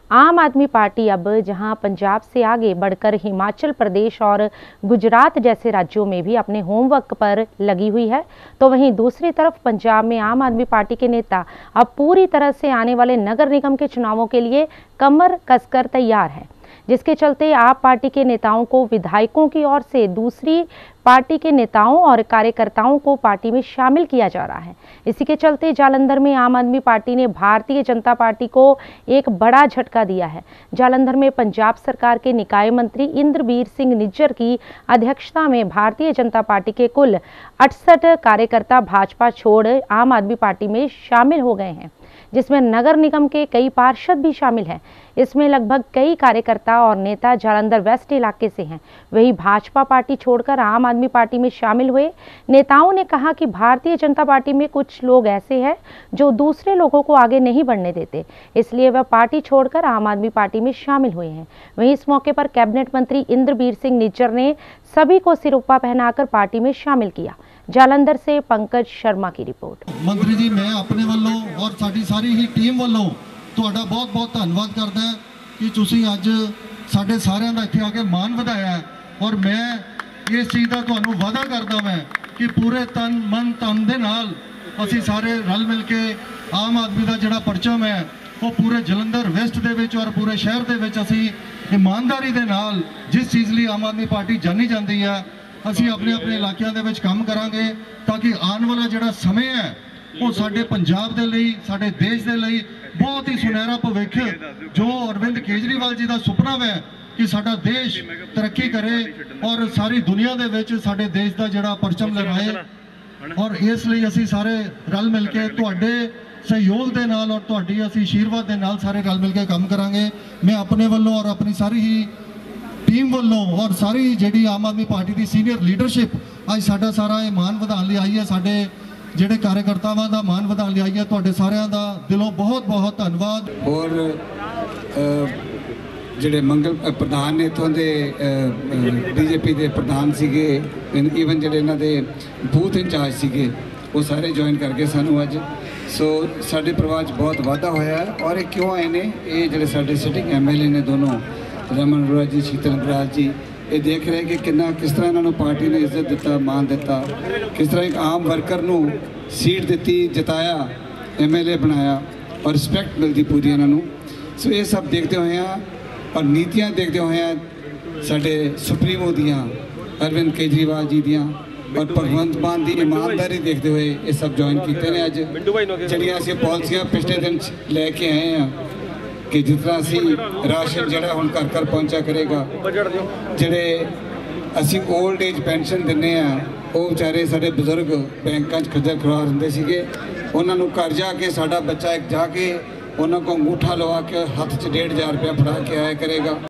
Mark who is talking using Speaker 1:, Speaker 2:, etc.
Speaker 1: आम आदमी पार्टी अब जहां पंजाब से आगे बढ़कर हिमाचल प्रदेश और गुजरात जैसे राज्यों में भी अपने होमवर्क पर लगी हुई है, तो वहीं दूसरी तरफ पंजाब में आम आदमी पार्टी के नेता अब पूरी तरह से आने वाले नगर निगम के चुनावों के लिए कमर कसकर तैयार है, जिसके चलते आप पार्टी के नेताओं को विधायकों की ओर से दूसरी पार्टी के नेताओं और कार्यकर्ताओं को पार्टी में शामिल किया जा रहा है। इसी के चलते जालंधर में आम आदमी पार्टी ने भारतीय जनता पार्टी को एक बड़ा झटका दिया है। जालंधर में पंजाब सरकार के निकाय मंत्री इंद्रबीर सिंह निज्जर की अध्यक्षता में भारतीय जनता पार्टी के कुल 68 कार्यकर्ता भाजपा छोड़ आम आदमी पार्टी में शामिल हो गए हैं, जिसमें नगर निगम के कई पार्षद भी शामिल हैं। इसमें लगभग कई कार्यकर्ता और नेता जालंधर वेस्ट इलाके से हैं। वही भाजपा पार्टी छोड़कर आम आदमी पार्टी में शामिल हुए नेताओं ने कहा कि भारतीय जनता पार्टी में कुछ लोग ऐसे हैं जो दूसरे लोगों को आगे नहीं बढ़ने देते, इसलिए वह पार्टी छोड़कर आम आदमी पार्टी में शामिल हुए हैं। वहीं इस मौके पर कैबिनेट मंत्री इंद्रबीर सिंह निज्जर ने सभी को सिरोपा पहनाकर पार्टी में शामिल किया। जालंधर से पंकज शर्मा की रिपोर्ट।
Speaker 2: मंत्री जी, मैं अपने वालों और साडी सारी ही टीम वालों ਤੁਹਾਡਾ बहुत-बहुत धन्यवाद करदा कि ਤੁਸੀਂ ਅੱਜ ਸਾਡੇ ਸਾਰਿਆਂ ਦਾ ਇੱਥੇ ਆ ਕੇ ਮਾਣ ਵਧਾਇਆ और मैं इस चीज़ का ਤੁਹਾਨੂੰ वादा करदा मैं कि पूरे तन मन तन ਦੇ ਨਾਲ ਅਸੀਂ ਸਾਰੇ ਰਲ ਮਿਲ ਕੇ ਆਮ ਆਦਮੀ ਦਾ ਜਿਹੜਾ ਪਰਚਮ ਹੈ ਉਹ ਪੂਰੇ ਜਲੰਧਰ ਵੈਸਟ ਦੇ ਵਿੱਚ ਔਰ ਪੂਰੇ ਸ਼ਹਿਰ ਦੇ ਵਿੱਚ ਅਸੀਂ ਇਮਾਨਦਾਰੀ ਦੇ ਨਾਲ ਜਿਸ ਚੀਜ਼ ਲਈ ਆਮ ਆਦਮੀ ਪਾਰਟੀ ਜਾਣੀ ਜਾਂਦੀ ਹੈ ਅਸੀਂ ਆਪਣੇ ਆਪਣੇ ਇਲਾਕਿਆਂ ਦੇ ਵਿੱਚ ਕੰਮ ਕਰਾਂਗੇ ਤਾਂ ਕਿ ਆਉਣ ਵਾਲਾ ਜਿਹੜਾ ਸਮੇਂ ਹੈ ਉਹ ਸਾਡੇ ਪੰਜਾਬ ਦੇ ਲਈ ਸਾਡੇ ਦੇਸ਼ ਦੇ ਲਈ बहुत ही सुनहरा भविख जो अरविंद केजरीवाल जी का सुपना है कि साडा देश तरक्की करे और सारी दुनिया दे विच साडे देश का जिहड़ा परचम लगाए और इसलिए असी सारे रल मिल के तुहाडे सहयोग दे नाल और तुहाडी असी आशीर्वाद दे नाल सारे रल मिल के काम करांगे। मैं अपने वालों और अपनी सारी ही टीम वालों और सारी जिहड़ी आम आदमी पार्टी की सीनियर लीडरशिप अज साडा सारा मान वधाउण लई आई है, साडे ਜਿਹੜੇ कार्यकर्तावां ਦਾ ਮਾਨ ਵਧਾਉਣ ਲਈ ਆਈ ਹੈ। ਤੁਹਾਡੇ ਸਾਰਿਆਂ ਦਾ ਦਿਲੋਂ ਬਹੁਤ ਬਹੁਤ ਧੰਨਵਾਦ।
Speaker 3: और ਜਿਹੜੇ ਮੰਗਲ ਪ੍ਰਧਾਨ ਨੇ ਇਥੋਂ ਦੇ बीजेपी ਦੇ ਪ੍ਰਧਾਨ ਸੀਗੇ, ਈਵਨ ਜਿਹੜੇ ਇਹਨਾਂ ਦੇ ਬੂਥ ਇੰਚਾਰਜ ਸੀਗੇ ਉਹ ਸਾਰੇ ਜੁਆਇਨ ਕਰਕੇ ਸਾਨੂੰ ਅੱਜ ਸੋ ਸਾਡੇ ਪਰਿਵਾਰ 'ਚ ਬਹੁਤ ਵਾਧਾ ਹੋਇਆ। ਔਰ ਇਹ ਕਿਉਂ ਆਏ ਨੇ, ਇਹ ਜਿਹੜੇ ਸਾਡੇ ਸਿਟਿੰਗ MLA ਨੇ ਦੋਨੋਂ ਰਮਨ ਅਰੋੜਾ ਜੀ, शीतल बराड़ जी, ये देख रहे कि किस तरह इन्होंने पार्टी ने इज्जत दिता, मान दिता, किस तरह एक आम वर्कर नू सीट दी, जिताया, MLA बनाया और रिस्पैक्ट मिलती पूरी इन्होंने। सो ये सब देखते हुए और नीतियाँ देखते हुए साढ़े सुप्रीमो दियाँ, अरविंद केजरीवाल जी दियाँ और भगवंत मान की ईमानदारी देखते हुए ये सब ज्वाइन किए हैं। अज जड़ियाँ असीं पॉलिसियाँ पिछले दिन लैके आए हैं कि जितना असी राशन जड़ा हुण घर घर पहुँचा करेगा, जिहड़े असी ओल्ड एज पेंशन दिंदे आ वो बेचारे साडे बजुर्ग बैंकां 'च खज्जल खुआर हुंदे सीगे, उन्हां नूं घर जाके साडा बच्चा एक जाके उन्हां को अंगूठा लवा के हत्थ 'च 1500 रुपया फड़ा के आया करेगा।